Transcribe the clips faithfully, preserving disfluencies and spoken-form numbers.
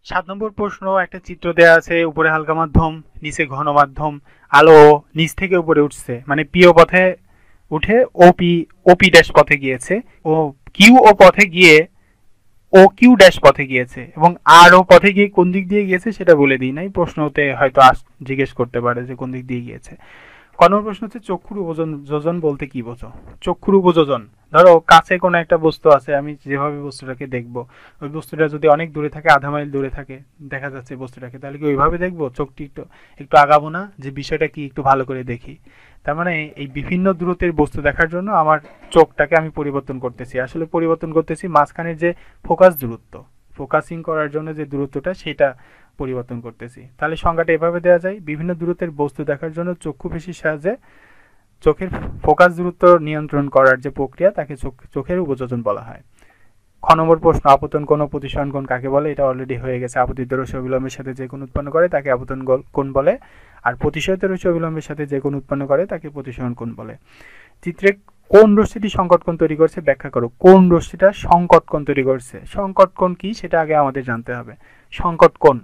সাত নম্বর প্রশ্ন, একটা চিত্র দেয়া আছে, উপরে হালকা মাধ্যম, নিচে ঘন মাধ্যম, আলো নিচ থেকে উপরে উঠছে, মানে পি ও পথে উঠে ওপি ওপি ড্যাশ পথে গিয়েছে, ও কিউ ও পথে গিয়ে ও কিউ ড্যাশ পথে গিয়েছে, এবং আর ও পথে গিয়ে কোন দিক দিয়ে গিয়েছে সেটা বলে দিই নাই, প্রশ্নতে হয়তো জিজ্ঞেস করতে পারে যে কোন দিক দিয়ে গিয়েছে। ক নম্বর প্রশ্ন হচ্ছে চক্ষুর উপযোজন যোজন বলতে কি বোঝো? চক্ষুর উপযোজন, ধরো কাছে কোনো একটা বস্তু আছে, আমি যেভাবে বস্তুটাকে দেখবো, ওই বস্তুটা যদি অনেক দূরে থাকে, আধা মাইল দূরে থাকে, দেখা যাচ্ছে বস্তুটাকে, তাহলে কি ওইভাবে দেখবো? চোখটি একটু একটু আগাবো না যে বিষয়টা কি একটু ভালো করে দেখি? তার মানে এই বিভিন্ন দূরত্বের বস্তু দেখার জন্য আমার চোখটাকে আমি পরিবর্তন করতেছি, আসলে পরিবর্তন করতেছি মাঝখানের যে ফোকাস দূরত্ব, ফোকাসিং করার জন্য যে দূরত্বটা সেটা পরিবর্তন করতেছি। তাহলে সংজ্ঞাটা এভাবে দেওয়া যায়, বিভিন্ন দূরত্বের বস্তু দেখার জন্য চক্ষু পেশির সাহায্যে চোখের ফোকাস দূরত্ব নিয়ন্ত্রণ করার যে প্রক্রিয়া তাকে চোখের উপযোজন বলা হয়। খ নম্বর প্রশ্ন, আপতন কোণ ও প্রতিসরণ কোণ কাকে বলে? এটা অলরেডি হয়ে গেছে। আপতিত রশ্মি অবিলম্বের সাথে যে কোণ উৎপন্ন করে তাকে আপতন কোণ বলে, আর প্রতিসরিত রশ্মি অবিলম্বের সাথে যে কোণ উৎপন্ন করে তাকে প্রতিসরণ কোণ বলে। চিত্রে কোন রশ্মিটি সংকট কোণ তৈরি করছে ব্যাখ্যা করো। কোন রশ্মিটা সংকট কোণ তৈরি করছে? সংকট কোণ কি সেটা আগে আমাদের জানতে হবে। সংকট কোণ,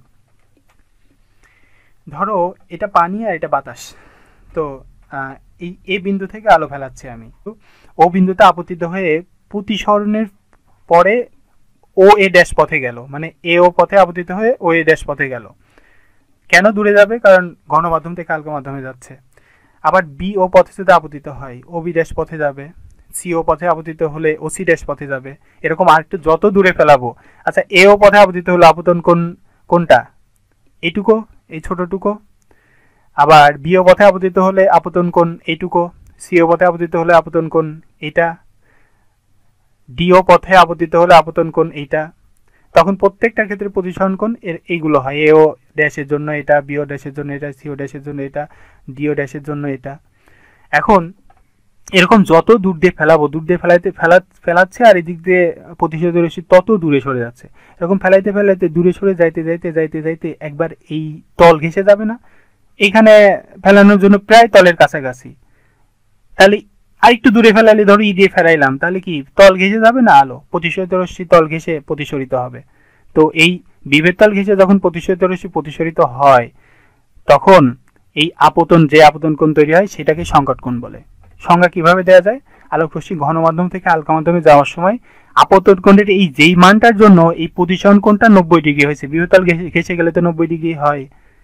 ধরো এটা পানি আর এটা বাতাস, তো এই এ বিন্দু থেকে আলো ফেলাচ্ছে আমি, ও বিন্দুতে আপতিত হয়ে প্রতিসরণের পরে ও এ ড্যাশ পথে গেল, মানে এ ও পথে আপতিত হয়ে ও এ ড্যাশ পথে গেল। কেন দূরে যাবে? কারণ ঘন মাধ্যম থেকে হালকা মাধ্যমে যাচ্ছে। আবার বি ও পথে যদি আপতিত হয় ও বি ড্যাশ পথে যাবে, সি ও পথে আপতিত হলে ও সি ড্যাশ পথে যাবে, এরকম আরেকটু যত দূরে ফেলাবো। আচ্ছা, এ ও পথে আপতিত হলে আপতন কোণ কোনটা? এইটুকু, এই ছোটটুকু। আবার বি ও পথে আপতিত হলে আপতন কোণ এইটুকু, সি ও পথে আপতিত হলে আপতন কোণ এইটা, ডি ও পথে আপতিত হলে আপতন কোণ এইটা। তখন প্রত্যেকটার ক্ষেত্রে প্রতিসরণ কোণ এর এইগুলো হয়, এ ও ড্যাশের জন্য এটা, বি ও ড্যাশের জন্য এটা, সি ও ড্যাশের জন্য এটা, ডি ও ড্যাশের জন্য এটা। এখন এরকম যত দূর দিয়ে ফেলাবো, দূর দিয়ে ফেলাইতে ফেলা ফেলাচ্ছে আর এদিক দিয়ে প্রতিসরিত রশ্মি তত দূরে সরে যাচ্ছে। এরকম ফেলাইতে ফেলাইতে দূরে সরে যাইতে যাইতে যাইতে যাইতে একবার এই তল ঘেঁষে যাবে না? এখানে ফেলানোর জন্য প্রায় তলের কাছাকাছি, তাহলে আরেকটু দূরে ফেলাইলে, ধরো ই দিয়ে ফেলাইলাম, তাহলে কি তল ঘেঁষে যাবে না? আলো প্রতিসরিত রশ্মি তল ঘেঁষে প্রতিসরিত হবে। তো এই বিভেদ তল ঘেঁষে যখন প্রতিসরিত রশ্মি প্রতিসরিত হয়, তখন এই আপতন, যে আপতন কোণ তৈরি হয় সেটাকে সংকট কোণ বলে। সংজ্ঞা কিভাবে দেওয়া যায়? আলোক রশ্মি ঘন মাধ্যম থেকে হালকা মাধ্যমে যাওয়ার সময় আপতন কোণের এই যেই মানটার জন্য এই প্রতিসরণ কোণটা নব্বই ডিগ্রি হয়েছে, বিভেদ তল ঘেঁষে গেলে তো নব্বই ডিগ্রি হয়,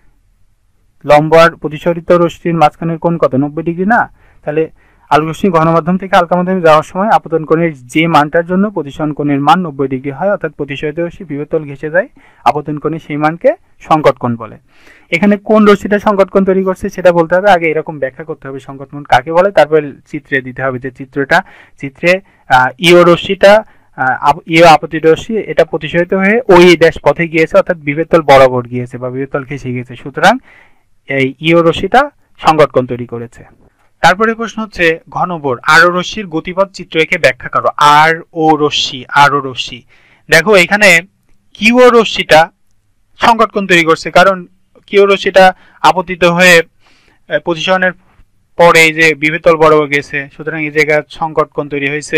লম্ব আর প্রতিসরিত রশ্মির মাঝখানের কোণ কত? নব্বই ডিগ্রি না? তাহলে আলোক রশ্মি ঘন মাধ্যম থেকে হালকা মাধ্যমে যাওয়ার সময় আপতন কোণের যে মানটার জন্য প্রতিসরণ কোণের মান নব্বই ডিগ্রি হয়, অর্থাৎ প্রতিসরিত রশ্মি বিভেদ তল ঘেঁষে যায়, আপতন কোণের সেই মানকে সংকট কোণ বলে। এখানে কোন রশ্মিটা সংকট কোণ তৈরি করছে সেটা বলতে হবে, আগে এরকম ব্যাখ্যা করতে হবে সংকট কোণ কাকে বলে, তারপর চিত্রে দিতে হবে যে চিত্রটা, চিত্রে ইও রশ্মিটা, ইও আপতিত রশ্মি এটা প্রতিসরিত হয়ে ওই ড্যাশ পথে গিয়েছে, অর্থাৎ বিভেদ তল বরাবর গিয়েছে বা বিভেদ তল ঘেঁষে গিয়েছে, সুতরাং এই ইও রশ্মিটা সংকট কোণ তৈরি করেছে। তারপরে প্রশ্ন হচ্ছে ঘ নম্বর, আর ও রশ্মির গতিপথ চিত্র এঁকে ব্যাখ্যা করো। আর ও রশ্মি, আর ও রশ্মি, দেখো এখানে কিউ ও রশ্মিটা সংকট কোণ তৈরি করছে, কারণ কিউ রশ্মিটা আপতিত হয়ে পজিশনের পরে এই যে বিভেদ তল বরাবর গেছে, সুতরাং এই জায়গায় সংকট কোণ তৈরি হয়েছে।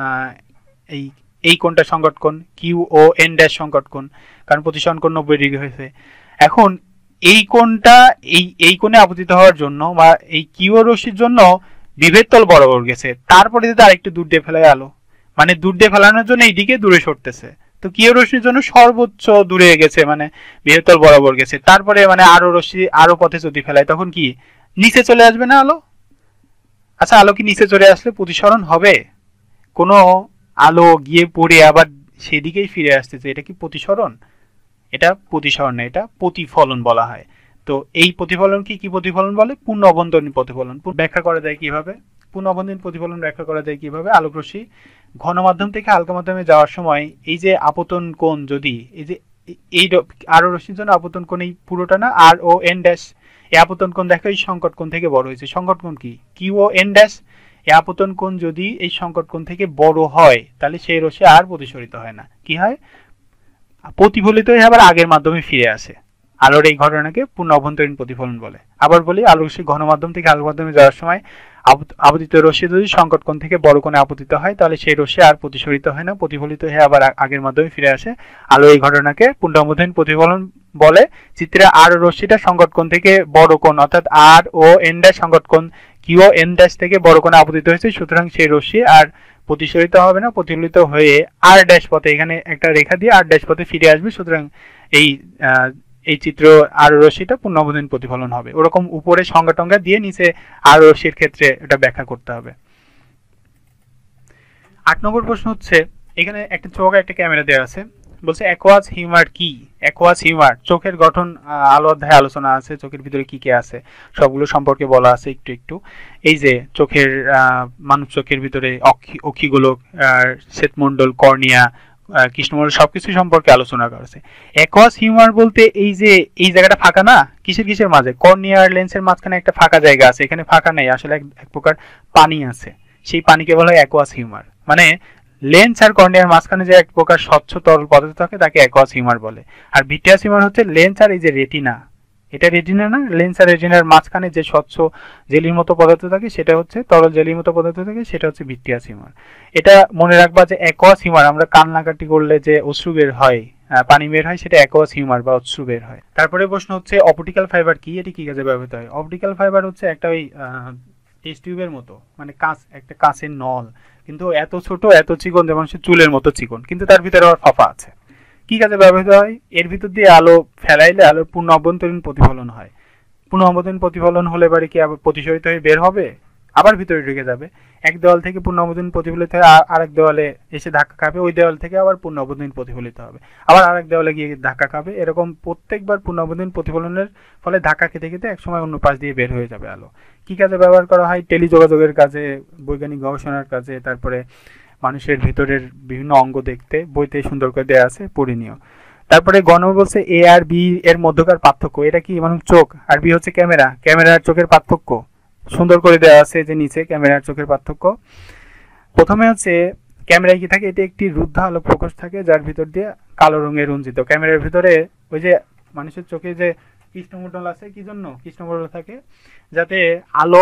এই এই কোণটা সংকট কোণ, কিউ ও এন ড্যাশ সংকট কোণ, কারণ প্রতিসরণ কোণ নব্বই ডিগ্রি হয়েছে। এখন এই কোণটা এই এই কোণে আপতিত হওয়ার জন্য বা এই কিউ রশ্মির জন্য বিভেদ তল বরাবর গেছে, তারপরে যদি আরেকটু দূর দিয়ে ফেলায় আলো, মানে দূর দিয়ে ফেলানোর জন্য এইদিকে দূরে সরতেছে, তো কিউ রশ্মির জন্য সর্বোচ্চ দূরে গেছে, মানে বিভেদ তল বরাবর গেছে, তারপরে মানে আরো রশ্মি আরো পথে যদি ফেলায় তখন কি নিচে চলে আসবে না আলো? আচ্ছা, আলো কি নিচে চলে আসলে প্রতিসরণ হবে? কোনো আলো গিয়ে পড়ে আবার সেদিকেই ফিরে আসতেছে, এটা কি প্রতিসরণ? এটা প্রতিসরণ না, এটা প্রতিফলন বলা হয়। তো এই প্রতিফলন কি কি প্রতিফলন বলে? পূর্ণ অবন্তরীণ প্রতিফলন। ব্যাখ্যা করা যায় কিভাবে? পূর্ণ অবন্তরীণ প্রতিফলন ব্যাখ্যা করা যায় কিভাবে? আলোক রশ্মি ঘন মাধ্যম থেকে হালকা মাধ্যমে যাওয়ার সময় এই যে আপতন কোণ, যদি এই যে এই আর ও রশ্মির জন্য আপতন কোণ এই পুরোটা না, আর ও এন ড্যাশ, এই আপতন কোণ দেখো এই সংকট কোণ থেকে বড় হয়েছে। সংকট কোণ কি? কিউ ও এন ড্যাশ, এই আপতন কোণ যদি এই সংকট কোণ থেকে বড় হয় তাহলে সেই রশ্মি আর প্রতিসরিত হয় না, কি হয়? প্রতিফলিত হয়ে আবার আগের মাধ্যমে ফিরে আসে। আলোর এই ঘটনাকে পূর্ণ অভ্যন্তরীণ প্রতিফলন বলে। আবার বলি, আলোর রশ্মি ঘন মাধ্যম থেকে আলোক মাধ্যমে যাওয়ার সময় আপতিত রশ্মি যদি সংকট কোণ থেকে বড় কোণে আপতিত হয় তাহলে সেই রশ্মি আর প্রতিসরিত হয় না, প্রতিফলিত হয়ে আবার আগের মাধ্যমে ফিরে আসে। আলো এই ঘটনাকে পূর্ণ অভ্যন্তরীণ প্রতিফলন বলে। চিত্রে আর রশ্মিটা সংকট কোণ থেকে বড় কোণ অর্থাৎ আর ও এন ড্যাশ সংকট কোণ কিউ ও এন ড্যাশ থেকে বড় কোণে আপতিত হয়েছে, সুতরাং সেই রশ্মি আর প্রতিসরিত হবে না, প্রতিফলিত হয়ে আর ড্যাশ পথে, এখানে একটা রেখা দিয়ে আর ড্যাশ পথে ফিরে আসবে। সুতরাং এই এই চিত্র আর রশ্মিটা পূর্ণ অভ্যন্তরীণ প্রতিফলন হবে। ওরকম উপরে সংজ্ঞা টঙ্গা দিয়ে নিচে আর রশ্মির ক্ষেত্রে এটা ব্যাখ্যা করতে হবে। আট নম্বর প্রশ্ন হচ্ছে, এখানে একটা চোখ একটা ক্যামেরা দেওয়া আছে, বলছে অ্যাকোয়াস হিউমার কি? অ্যাকোয়াস হিউমার চোখের গঠন আলো অধ্যায়ে আলোচনা আছে, চোখের ভিতরে কি কি আছে সবগুলো সম্পর্কে বলা আছে একটু একটু। এই যে চোখের মানুষ চোখের ভিতরে অক্ষি অক্ষিগোলক, শ্বেতমণ্ডল, কর্নিয়া, কৃষ্ণমণ্ডল সবকিছু সম্পর্কে আলোচনা করেছে। অ্যাকোয়াস হিউমার বলতে এই যে এই জায়গাটা ফাঁকা না, কিসের কিসের মাঝে, কর্নিয়া আর লেন্সের মাঝখানে একটা ফাঁকা জায়গা আছে, এখানে ফাঁকা নেই, আসলে এক প্রকার পানি আছে, সেই পানিকে বলা হয় অ্যাকোয়াস হিউমার। মানে লেন্স আর কর্নিয়ার মাঝখানে যে এক প্রকার স্বচ্ছ তরল পদার্থ থাকে তাকে অ্যাকোয়াস হিউমার বলে। আর ভিট্রিয়াস হিউমার হচ্ছে লেন্স আর এই যে রেটিনা, এটা রেটিনা না, লেন্স আর রেটিনার মাঝখানে যে স্বচ্ছ জেলির মতো পদার্থ থাকে সেটা হচ্ছে তরল জেলির মতো পদার্থ থাকে সেটা হচ্ছে ভিট্রিয়াস হিউমার। এটা মনে রাখবা যে অ্যাকোয়াস হিউমার আমরা কান্নাকাটি করলে যে অশ্রু বের হয়, পানি বের হয়, সেটা অ্যাকোয়াস হিউমার বা অশ্রু বের হয়। তারপরে প্রশ্ন হচ্ছে অপটিক্যাল ফাইবার কি, এটি কি কাজে ব্যবহৃত হয়? অপটিক্যাল ফাইবার হচ্ছে একটা ওই টেস্ট টিউবের মতো, মানে কাঁচ, একটা কাঁচের নল, কিন্তু এত ছোট এত চিকন যেমন সে চুলের মতো চিকন, কিন্তু তার ভিতরে আবার ফাঁপা আছে। কি কাজে ব্যবহৃত হয়? এর ভিতর দিয়ে আলো ফেলাইলে আলোর পূর্ণ অভ্যন্তরীণ প্রতিফলন হয়। পূর্ণ অভ্যন্তরীণ প্রতিফলন হলে বাড়ি কি আবার প্রতিসরিত হয়ে বের হবে, আবার ভিতরে ঢুকে যাবে। এক দেওয়াল থেকে পূর্ণ অভ্যন্তরীণ প্রতিফলিত হয়ে আরেক দেওয়ালে এসে ধাক্কা খাবে, ওই দেওয়াল থেকে আবার পূর্ণ অভ্যন্তরীণ প্রতিফলিত হবে, আবার আরেক দেওয়ালে গিয়ে ধাক্কা খাবে। এরকম প্রত্যেকবার পূর্ণ অভ্যন্তরীণ প্রতিফলনের ফলে ধাক্কা খেতে খেতে একসময় অন্য পাশ দিয়ে বের হয়ে যাবে আলো। কি কাজে ব্যবহার করা হয়? টেলিযোগাযোগের কাজে, বৈজ্ঞানিক গবেষণার কাজে, তারপরে মানুষের ভিতরের বিভিন্ন অঙ্গ দেখতে, বইতে সুন্দর করে দেওয়া আছে, পড়ে নিও। তারপরে গ নম্বর বলছে এ আর বি এর মধ্যকার পার্থক্য। এটা কি? মানে চোখ, আর বি হচ্ছে ক্যামেরা, ক্যামেরার চোখের পার্থক্য সুন্দর করে দেওয়া আছে যে নিচে ক্যামেরার চোখের পার্থক্য। প্রথমে হচ্ছে ক্যামেরায় কি থাকে, এটি একটি রুদ্ধ আলো প্রকাশ থাকে যার ভিতর দিয়ে কালো রঙে রঞ্জিত। ক্যামেরার ভিতরে ওই যে মানুষের চোখে যে কৃষ্ণমণ্ডল আছে, কি জন্য কৃষ্ণমণ্ডল থাকে? যাতে আলো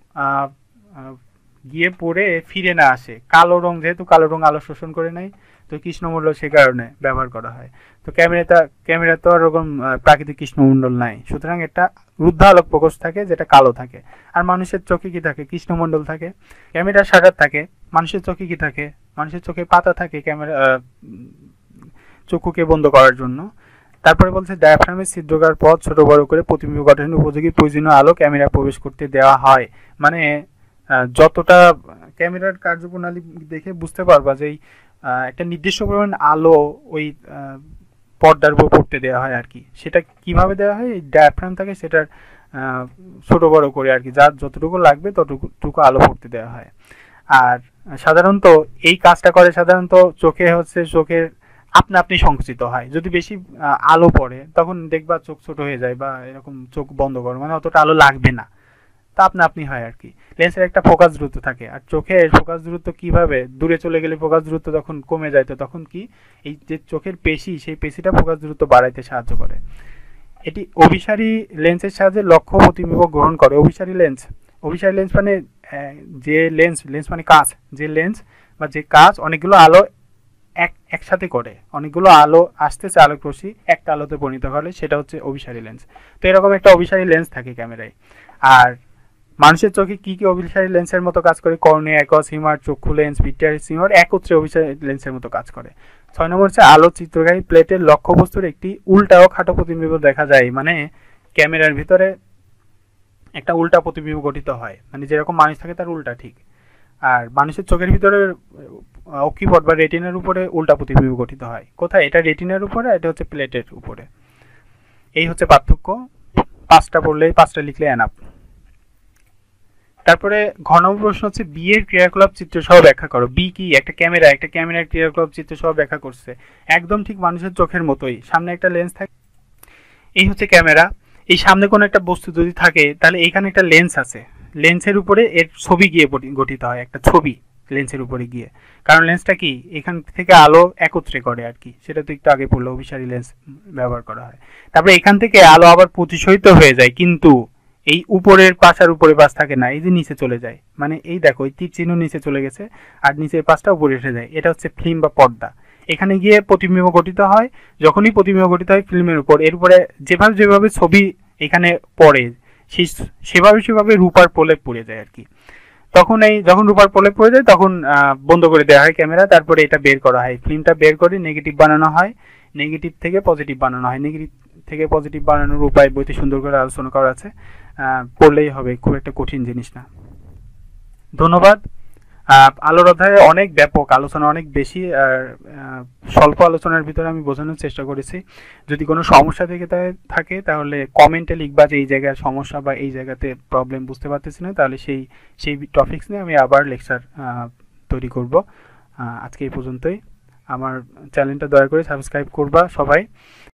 গিয়ে পড়ে ফিরে না আসে। কালো রং, যেহেতু কালো রং আলো শোষণ করে নেয়, তো কৃষ্ণমণ্ডল সে কারণে ব্যবহার করা হয়। তো ক্যামেরাটা ক্যামেরা তো ওরকম প্রাকৃতিক কৃষ্ণমণ্ডল নাই, সুতরাং একটা রুদ্ধ আলোক প্রকাশ থাকে যেটা কালো থাকে। আর মানুষের চোখে কি থাকে? কৃষ্ণমণ্ডল থাকে। ক্যামেরার শাটার থাকে। মানুষের চোখে কি থাকে? মানুষের চোখে পাতা থাকে ক্যামেরা চক্ষুকে বন্ধ করার জন্য। তারপরে বলছে ডায়াফ্রামের ছিদ্রকার পথ ছোট বড় করে প্রতিবিম্ব গঠনের উপযোগী প্রয়োজনীয় আলো ক্যামেরা প্রবেশ করতে দেওয়া হয়। মানে যতটা ক্যামেরার কার্যপ্রণালী দেখে বুঝতে পারবা যে একটা নির্দিষ্ট পরিমাণ আলো ওই পর্দার উপর পড়তে দেওয়া হয় আর কি। সেটা কিভাবে দেওয়া হয়? এই ডায়াফ্রাম থাকে সেটার ছোট বড় করে আর কি, যার যতটুকু লাগবে ততটুকু আলো পড়তে দেওয়া হয়। আর সাধারণত এই কাজটা করে সাধারণত চোখে হচ্ছে চোখের আপনা আপনি সংকুচিত হয়। যদি বেশি আলো পড়ে তখন দেখবা চোখ ছোট হয়ে যায় বা এরকম চোখ বন্ধ করো, মানে অতটা আলো লাগবে না, তা আপনা আপনি হয় আর কি। লেন্সের একটা ফোকাস দূরত্ব থাকে, আর চোখের ফোকাস দূরত্ব কিভাবে? দূরে চলে গেলে ফোকাস দূরত্ব তখন কমে যায়, তো তখন কি এই যে চোখের পেশি, সেই পেশিটা ফোকাস দূরত্ব বাড়াইতে সাহায্য করে। এটি অভিসারী লেন্সের সাহায্যে লক্ষ্য প্রতিবিম্ব গ্রহণ করে। অভিসারী লেন্স, অভিসারী লেন্স মানে যে লেন্স, লেন্স মানে কাঁচ, যে লেন্স বা যে কাঁচ অনেকগুলো আলো এক একসাথে করে, অনেকগুলো আলো আসতেছে আলোক রশ্মি একটা আলোতে পরিণত হলে সেটা হচ্ছে অভিসারী লেন্স। তো এরকম একটা অভিসারী লেন্স থাকে ক্যামেরায়। আর মানুষের চোখে কি কি অভিসারী লেন্সের মতো কাজ করে? কর্নিয়া, অ্যাকোয়াস হিউমার, চক্ষু লেন্স, ভিট্রিয়াস হিউমার একত্রে অভিসারী লেন্সের মতো কাজ করে। ছয় নম্বর হচ্ছে আলো চিত্রগ্রাহী প্লেটের লক্ষ্যবস্তুর একটি উল্টা ও খাটো প্রতিবিম্ব দেখা যায়। মানে ক্যামেরার ভিতরে একটা উল্টা প্রতিবিম্ব গঠিত হয়, মানে যেরকম মানুষ থাকে তার উল্টা ঠিক। আর মানুষের চোখের ভিতরে অক্ষিপট বা রেটিনার উপরে উল্টা প্রতিবিম্ব গঠিত হয়। কোথায়? এটা রেটিনার উপরে, এটা হচ্ছে প্লেটের উপরে। এই হচ্ছে পার্থক্য। পাঁচটা পড়লে, পাঁচটা লিখলে এনাফ। তারপরে ঘ নম্বর প্রশ্ন হচ্ছে বি এর ক্রিয়াকলাপ চিত্র সহ ব্যাখ্যা করো। বি কি? একটা ক্যামেরা, একটা ক্যামেরার ক্রিয়াকলাপ চিত্র সহ ব্যাখ্যা করছে। একদম ঠিক মানুষের চোখের মতোই, সামনে একটা লেন্স থাকে, এই হচ্ছে ক্যামেরা। এই সামনে কোনো একটা বস্তু যদি থাকে তাহলে এইখানে একটা লেন্স আছে, লেন্সের উপরে এর ছবি গিয়ে গঠিত হয়, একটা ছবি লেন্সের উপরে গিয়ে, কারণ লেন্সটা কি এখান থেকে আলো একত্রে করে আর কি, সেটা তো একটু আগে পড়লো, অভিসারী লেন্স ব্যবহার করা হয়। তারপরে এখান থেকে আলো আবার প্রতিসরিত হয়ে যায়, কিন্তু এই উপরের পাশ আর উপরের পাশ থাকে না, এই যে নিচে চলে যায়, মানে এই দেখো এই তীর চিহ্ন নিচে চলে গেছে আর নিচের পাশটা উপরে এসে যায়, এটা হচ্ছে ফিল্ম বা পর্দা। এখানে গিয়ে প্রতিবিম্ব গঠিত হয়, যখনই প্রতিবিম্ব গঠিত হয় ফিল্মের উপর, এর উপরে যেভাবে যেভাবে ছবি এখানে পড়ে সেই সেভাবে সেভাবে রূপার প্রলেপ পড়ে যায় আর কি। তখন এই যখন রূপার প্রলেপ পড়ে যায় তখন বন্ধ করে দেওয়া হয় ক্যামেরা, তারপরে এটা বের করা হয়, ফিল্মটা বের করে নেগেটিভ বানানো হয়, নেগেটিভ থেকে পজিটিভ বানানো হয়। নেগেটিভ থেকে পজিটিভ বানানোর উপায় বইতে সুন্দর করে আলোচনা করা আছে, পড়লেই হবে, খুব একটা কঠিন জিনিস না। ধন্যবাদ। আলোর অধ্যায়ে অনেক ব্যাপক আলোচনা, অনেক বেশি, আর স্বল্প আলোচনার ভিতরে আমি বোঝানোর চেষ্টা করেছি। যদি কোনো সমস্যা থেকে থাকে তাহলে কমেন্টে লিখবা যে এই জায়গায় সমস্যা বা এই জায়গাতে প্রবলেম বুঝতে পারতেছি না, তাহলে সেই সেই টপিকস নিয়ে আমি আবার লেকচার তৈরি করব। আজকে এই পর্যন্তই। আমার চ্যানেলটা দয়া করে সাবস্ক্রাইব করবা সবাই।